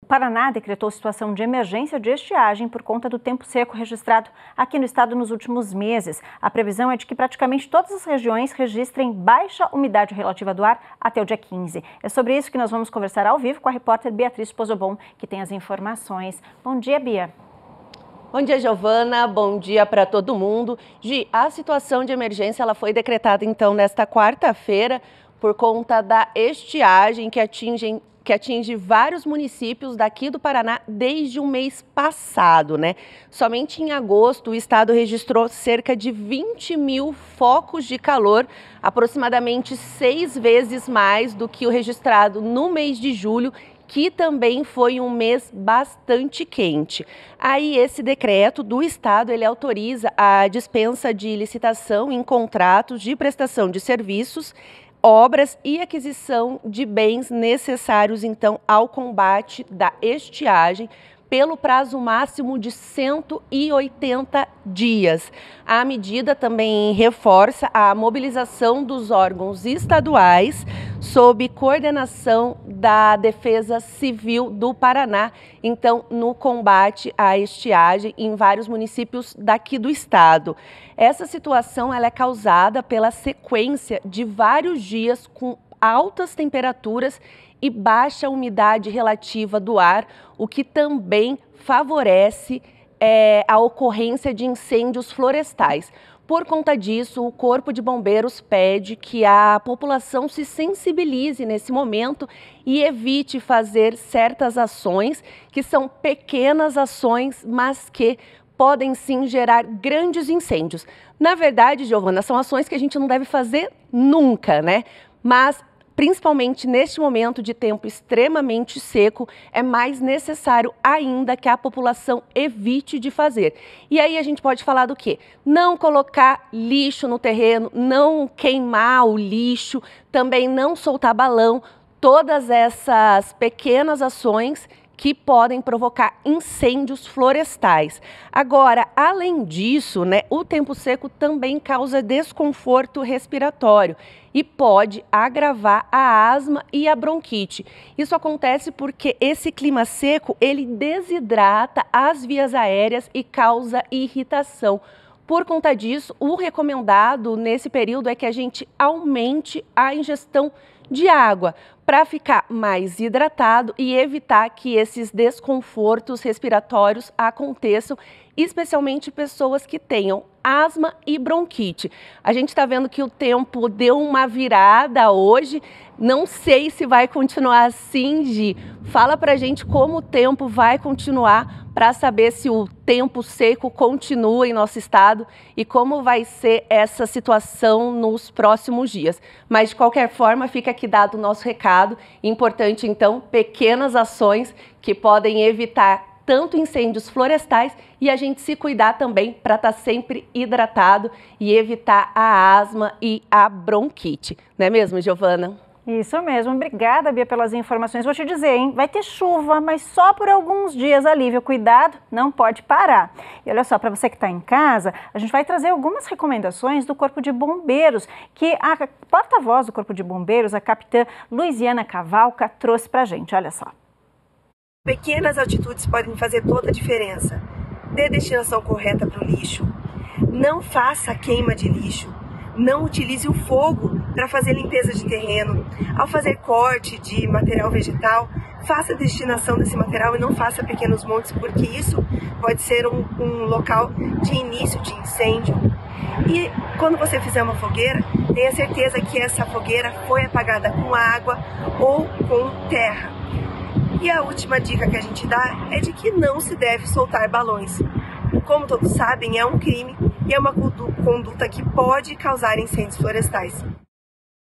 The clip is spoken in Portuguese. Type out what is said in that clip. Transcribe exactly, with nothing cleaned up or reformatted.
Paraná decretou situação de emergência de estiagem por conta do tempo seco registrado aqui no estado nos últimos meses. A previsão é de que praticamente todas as regiões registrem baixa umidade relativa do ar até o dia quinze. É sobre isso que nós vamos conversar ao vivo com a repórter Beatriz Pozobon, que tem as informações. Bom dia, Bia. Bom dia, Giovana. Bom dia para todo mundo. Gi, a situação de emergência ela foi decretada então nesta quarta-feira por conta da estiagem que atinge, que atinge vários municípios daqui do Paraná desde o mês passado, né? Somente em agosto o estado registrou cerca de vinte mil focos de calor, aproximadamente seis vezes mais do que o registrado no mês de julho, que também foi um mês bastante quente. Aí esse decreto do estado, ele autoriza a dispensa de licitação em contratos de prestação de serviços, obras e aquisição de bens necessários, então, ao combate da estiagem, pelo prazo máximo de cento e oitenta dias. A medida também reforça a mobilização dos órgãos estaduais sob coordenação da Defesa Civil do Paraná, então, no combate à estiagem em vários municípios daqui do estado. Essa situação ela é causada pela sequência de vários dias com altas temperaturas e baixa umidade relativa do ar, o que também favorece é, a ocorrência de incêndios florestais. Por conta disso, o Corpo de Bombeiros pede que a população se sensibilize nesse momento e evite fazer certas ações, que são pequenas ações, mas que podem sim gerar grandes incêndios. Na verdade, Giovana, são ações que a gente não deve fazer nunca, né? Mas principalmente neste momento de tempo extremamente seco, é mais necessário ainda que a população evite de fazer. E aí a gente pode falar do quê? Não colocar lixo no terreno, não queimar o lixo, também não soltar balão, todas essas pequenas ações que podem provocar incêndios florestais. Agora, além disso, né, o tempo seco também causa desconforto respiratório e pode agravar a asma e a bronquite. Isso acontece porque esse clima seco, ele desidrata as vias aéreas e causa irritação. Por conta disso, o recomendado nesse período é que a gente aumente a ingestão de água para ficar mais hidratado e evitar que esses desconfortos respiratórios aconteçam, especialmente pessoas que tenham asma e bronquite. A gente está vendo que o tempo deu uma virada hoje, não sei se vai continuar assim, Gi. Fala pra gente como o tempo vai continuar para saber se o tempo seco continua em nosso estado e como vai ser essa situação nos próximos dias. Mas de qualquer forma, fica aqui dado o nosso recado. Importante então, pequenas ações que podem evitar tanto incêndios florestais e a gente se cuidar também para estar sempre hidratado e evitar a asma e a bronquite. Não é mesmo, Giovana? Isso mesmo. Obrigada, Bia, pelas informações. Vou te dizer, hein? Vai ter chuva, mas só por alguns dias ali, viu? Cuidado, não pode parar. E olha só, para você que está em casa, a gente vai trazer algumas recomendações do Corpo de Bombeiros, que a porta-voz do Corpo de Bombeiros, a capitã Luiziana Cavalca, trouxe para a gente. Olha só. Pequenas atitudes podem fazer toda a diferença. Dê destinação correta para o lixo. Não faça queima de lixo. Não utilize o fogo para fazer limpeza de terreno. Ao fazer corte de material vegetal, faça a destinação desse material e não faça pequenos montes, porque isso pode ser um, um local de início de incêndio. E quando você fizer uma fogueira, tenha certeza que essa fogueira foi apagada com água ou com terra. E a última dica que a gente dá é de que não se deve soltar balões. Como todos sabem, é um crime e é uma conduta que pode causar incêndios florestais.